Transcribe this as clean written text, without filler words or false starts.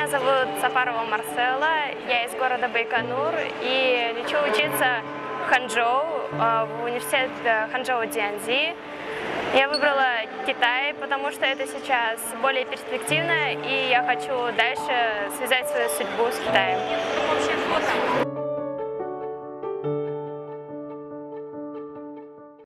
Меня зовут Сафарова Марсела, я из города Байконур и лечу учиться в Ханчжоу, в университет Ханчжоу Цзянси. Я выбрала Китай, потому что это сейчас более перспективно, и я хочу дальше связать свою судьбу с Китаем.